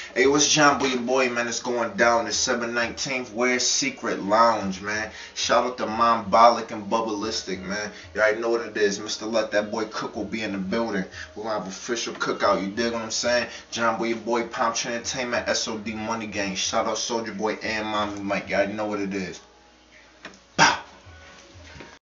Hey, what's John Boy, your boy, man? It's going down the 7/19th. Where's Secret Lounge, man? Shout out to Mombolic and Bubblelistic, man. You already know what it is. Mr. Let That Boy Cook will be in the building. We're gonna have official cookout. You dig what I'm saying? John Boy, your boy, Pomp Entertainment, SOD Money Gang. Shout out Soulja Boy and Mommy Mike. You already know what it is.